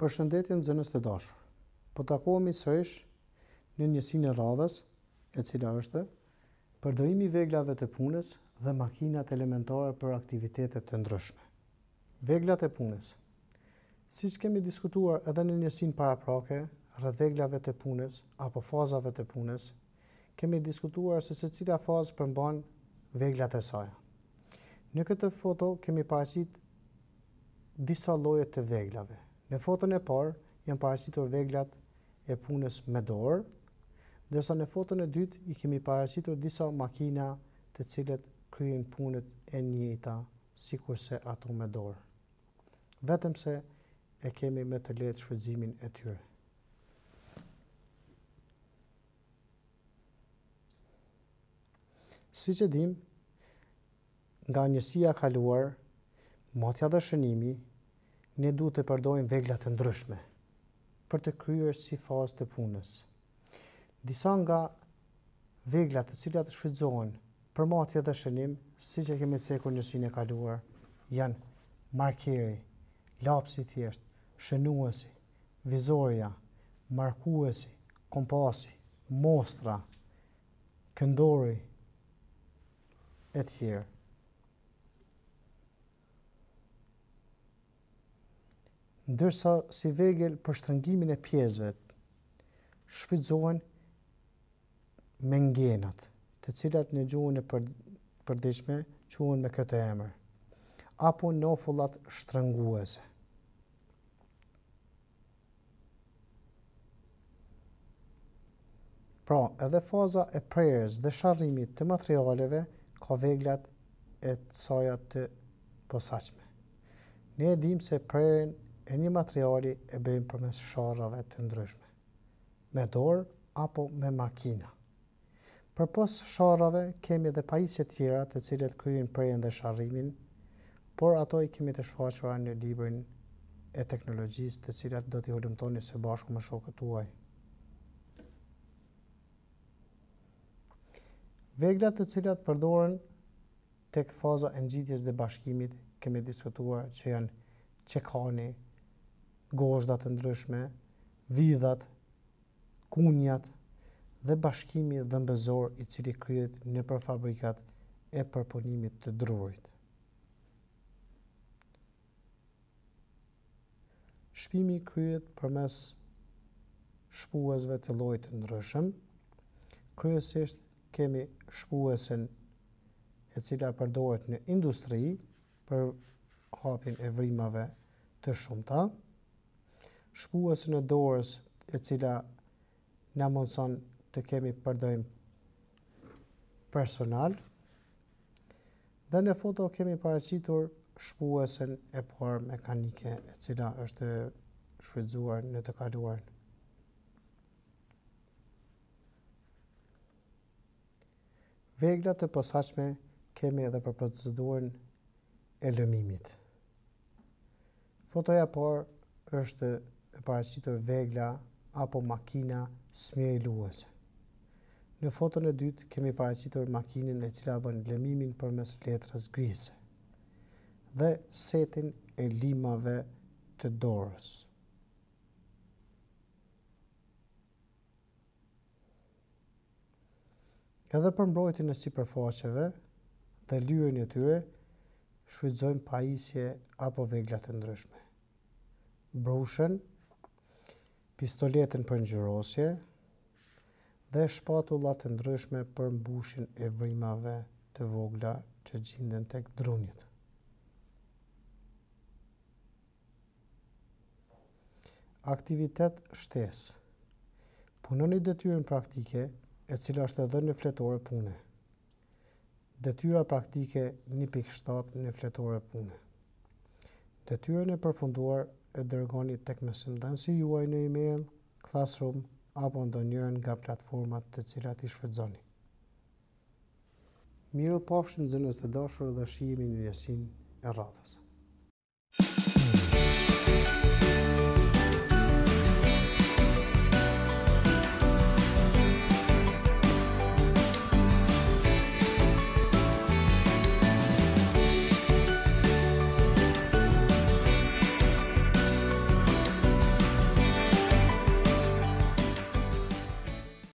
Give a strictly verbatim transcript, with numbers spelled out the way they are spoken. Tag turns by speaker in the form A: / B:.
A: Përshëndetje nxënës të dashur. Po takohemi sërish në njësinë e radhës, e cila është përdorimi i veglave të punës dhe makinat elementare për aktivitete të ndryshme. Veglat e punës. Siç kemi diskutuar edhe në njësinë paraprake rreth veglave të punës apo fazave të punës, kemi diskutuar se secila fazë përmban veglat e saj. Në këtë foto kemi paraqitur disa lloje të veglave. Në foton e parë janë paraqitur veglat e punës me dorë, ndërsa në foton e dytë i kemi paraqitur disa makina të cilët kryejnë punët e njëjta sikurse ato me dorë. Vetëm se e kemi më të lehtë shfrytëzimin e tyre. Siç e dim, nga njësia e kaluar, matja dhe shënimi, ne duhet të përdorim vegla të ndryshme për të kryer si fazë të punës. Disa nga veglat të cilat shfrytëzohen për matje dhe shënim, siç e kemi cekur njësinë e kaluar, janë markeri, lapsi i thjeshtë, shënuesi, vizoria, markuesi, kompasi, mostra, këndori e tjerë. Ndërsa si vegël për shtrëngimin e pjesëve shfrytëzohen mengenat, të cilat në gjuhën e përditshme quhen me këtë emër, apo nofullat shtrënguese. Pra, edhe faza e prerjes dhe sharrimit të materialeve ka veglat e saj të posaçme. Ne e dim se prerjen e një materiali e bëjmë përmes sharrave të ndryshme, me dorë apo me makina. Përpos sharrave kemi edhe pajisje tjera të cilët kryejnë prerjen dhe sharrimin, por ato i kemi të shfaqura në librin e teknologjisë, të cilat do t'i hulumtoni së bashku me shokët tuaj. Veglat të cilat përdoren tek faza e ngjitjes dhe bashkimit, kemi diskutuar që janë çekani, gozhdat të ndryshme, vidhat, kunjat dhe bashkimi dhëmbëzor i cili kryhet nëpër fabrikat e përpunimit të drurit. Shpimi kryhet përmes shpuesve të llojit të ndryshëm. Kryesisht kemi shpuesen e cila përdoret në industri për hapjen e vrimave të shumta, shpuesën e dorës e cila na mundson të kemi përdorim personal, dhe në foto kemi paraqitur shpuesën e parë mekanike e cila është shfrytzuar në të kaluarën. Veglat të posaçme kemi edhe për procedurën e lëmimit. Fotoja e parë është e paraqitur vegla apo makina smjeriluese. Në foton e dytë kemi paraqitur makinën e cila bën lëmimin përmes letrës grise dhe setin e limave të dorës. Edhe për mbrojtjen e sipërfaqeve dhe lyerjen e tyre shfrytëzojmë pajisje apo vegla të ndryshme. Brushën, pistoletën për ngjyrosje dhe shpatulla të ndryshme për mbushjen e vrimave të vogla që gjenden tek drunjët. Aktivitet shtesë. Punoni detyrën praktike, e cila është edhe në fletore pune. Detyra praktike një pikë shtatë në fletore pune. Detyrën e përfunduar e dërgoni tek mësimdhënësi juaj në email, Classroom apo ndonjërin nga platformat të cilat i shfrytëzoni. Miru pafshim nxënës të dashur dhe shihemi në njësinë e radhës.